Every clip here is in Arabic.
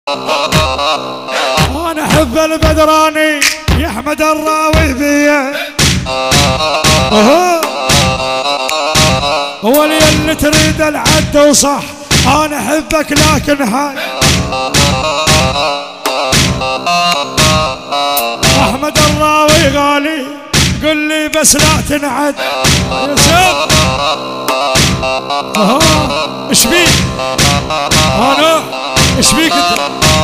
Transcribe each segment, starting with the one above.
انا احب البدراني يا احمد الراوي فيا. هو اللي تريد العد وصح، انا احبك لكن هاي احمد الراوي غالي، قل لي بس لا تنعد. يوسف ايش بيك؟ انا ايش بيك انت؟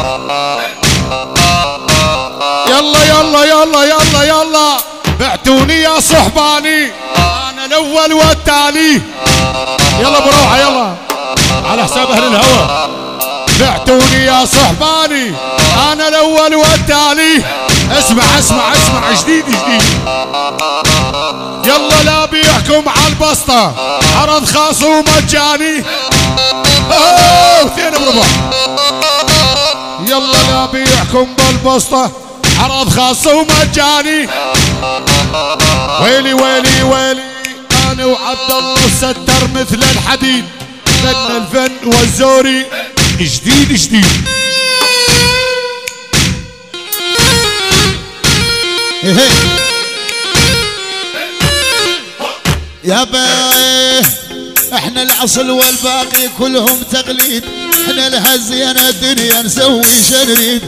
يلا يلا يلا يلا يلا بعتوني يا صحباني، انا الاول والتالي. يلا بروحه يلا على حساب اهل الهوى. بعتوني يا صحباني انا الاول والتالي. اسمع اسمع اسمع جديد جديد. يلا لا بيحكم على البسطة، عرض خاص ومجاني. اثنين بربع. يلا لا بيحكم بالبسطة، عرض خاص ومجاني. ويلي ويلي ويلي انا وعبد الله الستر مثل الحديد، فن الفن والزوري جديد جديد. يابا احنا الاصل والباقي كلهم تقليد، احنا الهزينا الدنيا نسوي شنريد.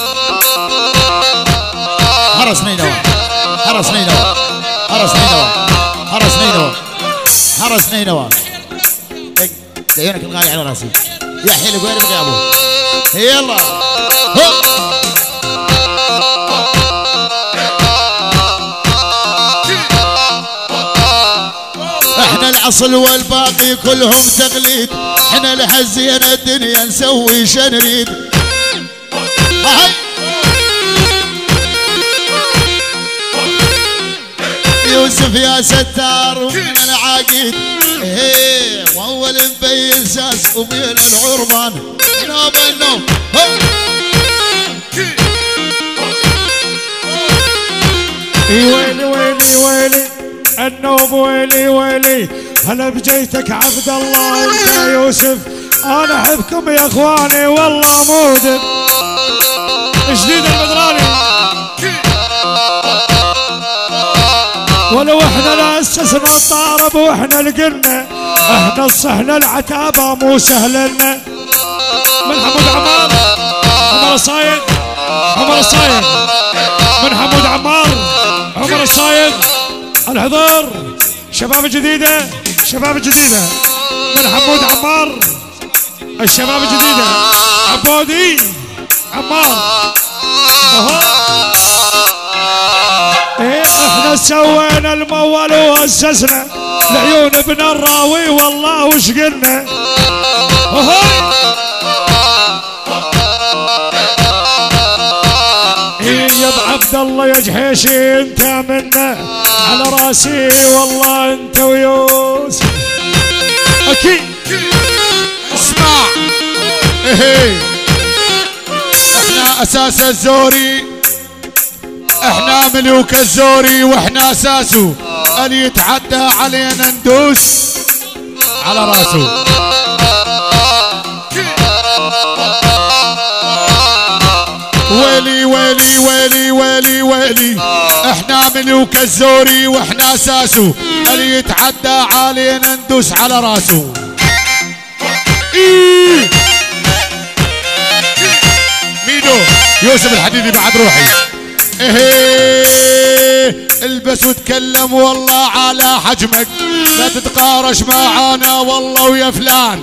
حرس نينوى حرس نينوى حرس نينوى حرس نينوى حرس نينوى. عيونك الغالي على راسي يا حلو، وين بقى يا ابو؟ يلا احنا الاصل والباقي كلهم تقليد، احنا الهزينا الدنيا نسوي شنريد. يوسف يا ستار ومن العقيد، واول مبين ساس وبين العربان نوب النوم. ويلي ويلي ويلي النوب، ويلي ويلي هلا بجيتك عبد الله انت يا يوسف. انا احبكم يا اخواني والله مودب. جديد البدراني ولو احنا لا اسسنا الطارب واحنا لقلنا، احنا الصهن العتابه مو سهلنا. من حمود عمار عمر الصايد، عمر الصايد من حمود عمار عمر الصايد الحضور. شباب الجديده شباب الجديده من حمود عمار، الشباب الجديده عبودي عمار. احنا سوينا المول واسسنا لعيون ابن الراوي والله وش قلنا. يا ابو عبد الله يا جحيشي انت منا على راسي والله انت ويوسف اكيد. اسمع احنا اساس الزوري، احنا ملوك الزوري واحنا اساسه، اللي يتعدى علينا ندوس على راسه. ويلي ويلي ويلي ويلي ويلي احنا ملوك الزوري واحنا اساسه، اللي يتعدى علينا ندوس على راسه. ميدو يوسف الحديدي بعد روحي. البس وتكلم والله على حجمك، لا تتقارش معانا والله ويا فلان.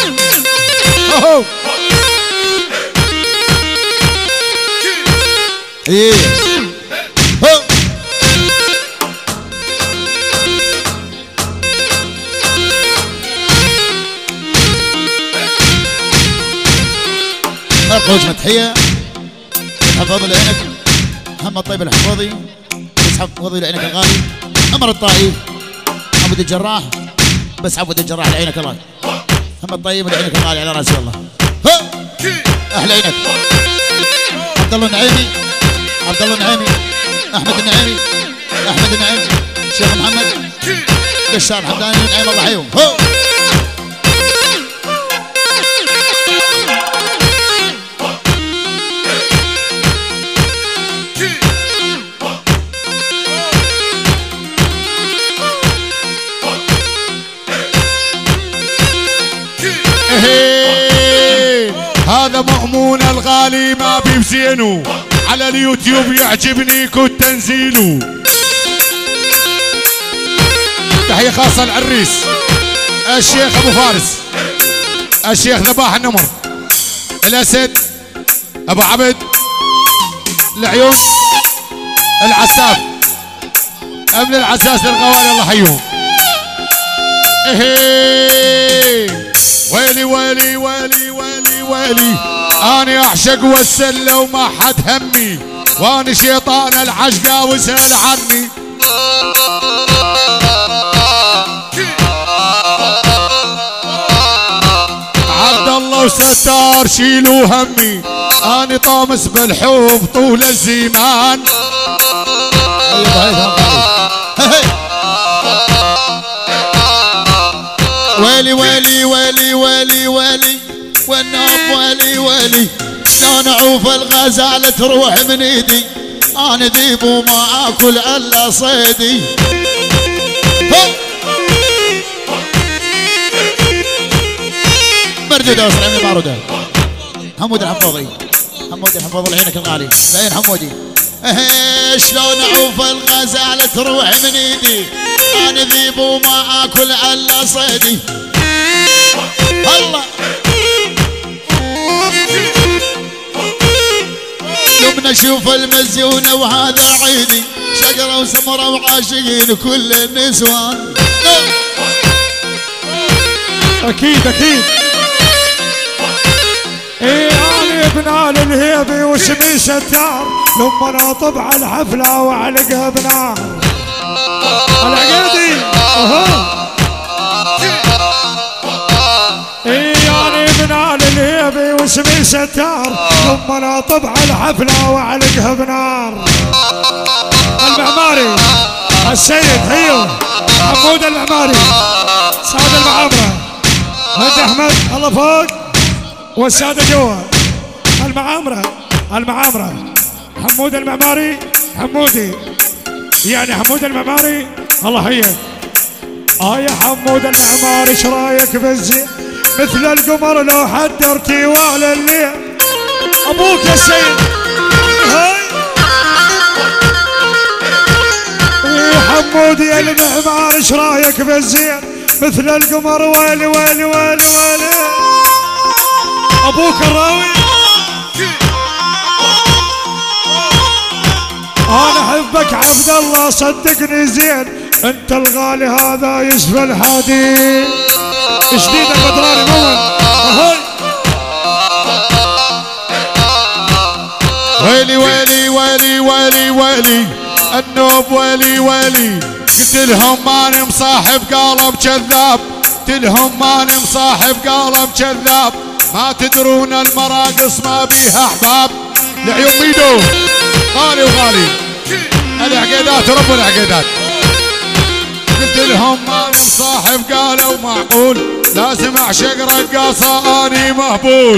مرقوج مدحية حفاظ لعينك، محمد طيب الحفاظي بس حفاظي لعينك الغالي، عمر الطائي عبد الجراح بس عبد الجراح لعينك الله، محمد طيب لعينك الغالي على راسي والله. احلى عينك عبد الله النعيمي، عبد الله النعيمي، احمد النعيمي، احمد النعيمي، شيخ محمد بشار حمداني النعيم الله يحييهم. عمونا الغالي ما بيزينه، على اليوتيوب يعجبني كنت تنزيله. تحية خاصة العريس الشيخ ابو فارس، الشيخ ذباح النمر، الاسد ابو عبد، العيون العساف، امن العساس للغوالي الله حيهم. ايه ويلي ويلي ويلي ويلي ويلي، اني اعشق والسله وما حد همي، واني شيطان العشقه وسال عني. عبد الله وستار شيلوا همي، اني طامس بالحب طول الزمان. ويلي ويلي ويلي ويلي ويلي والنوب ويلي ويلي، شلون اعوف الغزاله تروح من ايدي، انا ذيب وما اكل الا صيدي. مردوده وصل عمي باروده. حمود الحفاظي، حمود الحفاظي لعينك الغالي، لعين حمودي. شلون اعوف الغزاله تروح من ايدي، انا ذيب وما اكل الا صيدي. الله يوم نشوف المزيونه وهذا عيدي، شجره وسمره وعاشقين كل النسوان. اكيد اكيد. ايه انا ابن ال الهيبي واسمي ستار، لما انا طبع الحفله واعلقها بنار. العقيدي اها. ايه انا ابن ال الهيبي واسمي ستار، لما انا طبع الحفله واعلقها بنار. المعماري السيد هيو حمود المعماري، سعد المعامره، هد احمد الله فوق والساده جوا. المعامره المعامره حمود المعماري، حمودي يعني حمود المعماري الله هيك. يا حمود المعماري ايش رايك بالزين، مثل القمر لو حدر تيوال الليل. ابوك يا سيد هاي. يا حمودي يا المعماري ايش رايك بالزين، مثل القمر ويلي ويلي ويلي ويلي. ابوك الراوي انا احبك عبد الله صدقني زين، انت الغالي هذا يشفى الحديد. شديد البدراني مول هاي. ويلي ويلي ويلي ويلي ويلي النوب ويلي ويلي، قلت لهم ماني مصاحب قالب كذاب، قلت لهم ماني مصاحب قالب كذاب، ما تدرون المراقص ما بيها احباب. لعيون ميدو غالي وغالي العقيدات رب العقيدات، قلت لهم ماني مصاحب قالوا معقول، لازم اعشق رقاصه اني مهبول.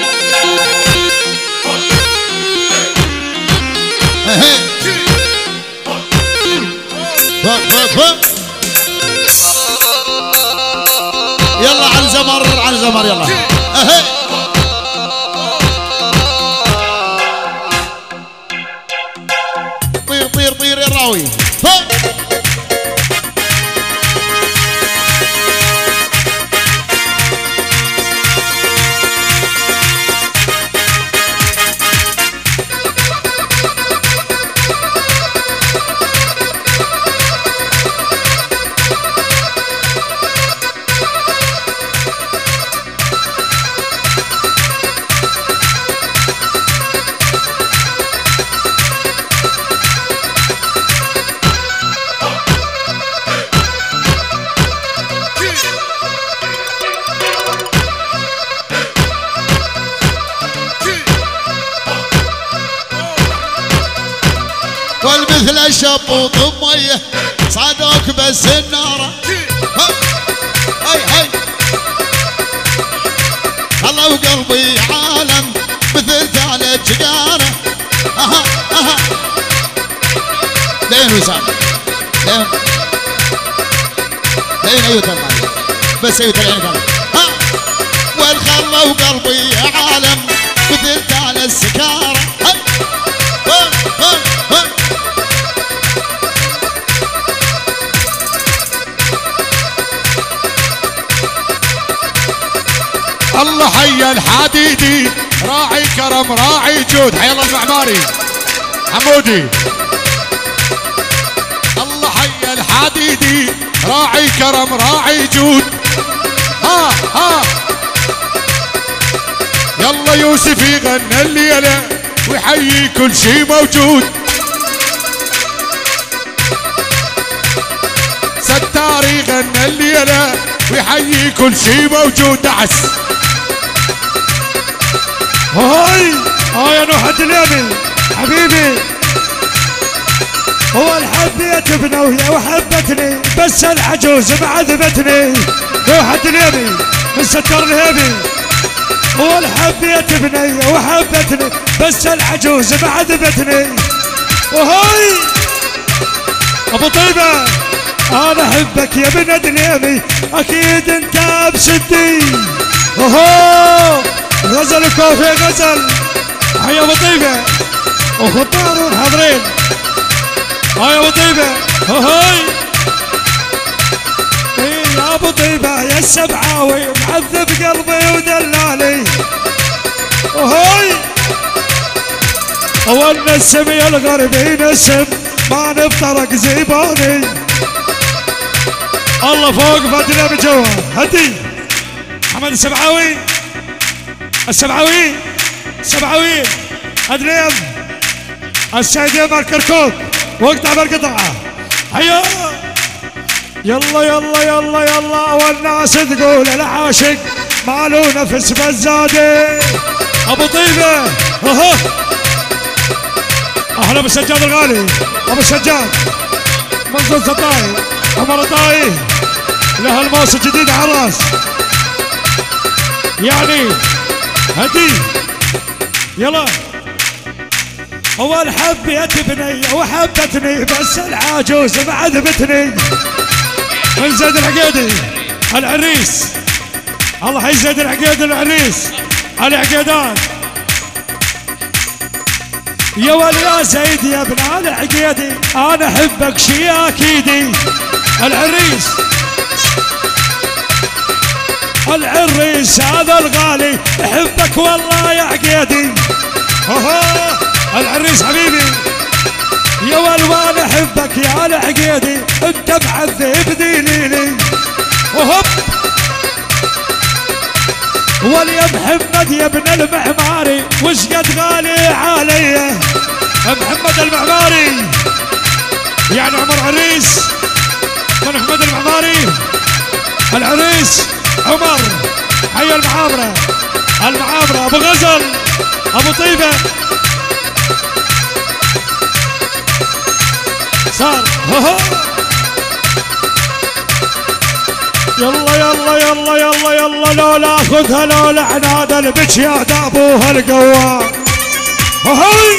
يلا على الزمر على الزمر يلا. طير طير طير يا راوي. والمثل الشبوط بميه صادوك بس الناره. هاي هاي الله وقلبي عالم مثل ثالث جداره. اها اها لين وسام لين لين ايوه تمام بس ايوه تلعين كلام. ها والخله وقلبي عالم مثل الحديدي راعي كرم راعي جود. حي الله المعماري حمودي. الله حي الحديدي راعي كرم راعي جود. ها ها يلا يوسف يغنى الليلة ويحيي كل شي موجود. ستار يغنى الليلة ويحيي كل شي موجود. دعس هاي يا نوح الدليمي حبيبي. هو الحبيت بنوية وحبتني بس العجوز معذبتني. نوح الدليمي من ستار الهيبي. هو الحبيت بنية وحبتني بس العجوز معذبتني. وهاي ابو طيبة انا احبك يا ابن دليمي اكيد انت بشدي. اوهو غزل كوفي غزل. هيا ابو طيبة وخطارون حاضرين. هيا ابو طيبة هاي يا ابو طيبة يا السبعاوي معذب قلبي ودلالي. وهاي هو النسم يا الغربي نسم ما نفترق زيباني. الله فوق فادنا بجوا. هدي محمد السبعاوي السبعاوي ادريم السيد يمر كركوك واقطع بالقطعه. هيا يلا يلا يلا يلا والناس تقول العاشق مالو نفس بزادي. ابو طيبه اهلا بالسجاد الغالي ابو السجاد منصور سطاي عمر طاي له الموس الجديد على الراس يعني. هدي يلا هو الحبيت بنية وحبتني بس العاجوز معذبتني. من زيد العقيدي العريس. الله حي زيد العقيدي العريس العقيدان. يا ولا زيد يا ابن العقيدي انا احبك شي اكيدي. العريس هذا الغالي احبك والله يا عقيدي. العريس حبيبي يا والوان احبك يا العقيدي انت معذب دليلي. وهب واليا محمد يا ابن المعماري وش قد غالي علي. محمد المعماري يعني عمر عريس من محمد المعماري. العريس عمر حي المعامرة ابو غزل ابو طيبة صار. يلا يلا يلا يلا يلا لو لا اخذها لو لعناد البش يا ابوها القوام. هاي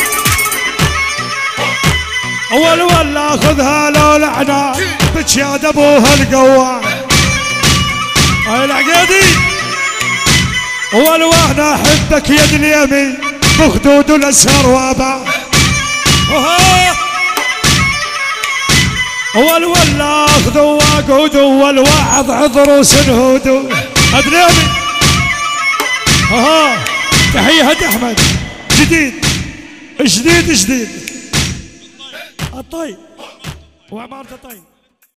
اول ولا اخذها لو لعناد بش يا ابوها القوام. هاي العقيدي اول وانا احبك يد اليمين بخدود الاسهر وابا. اول ولا اخذوا واقودوا والوعظ عذروا سنهودوا. ادريني تحية هدي احمد جديد الطيب وعمارة الطيب.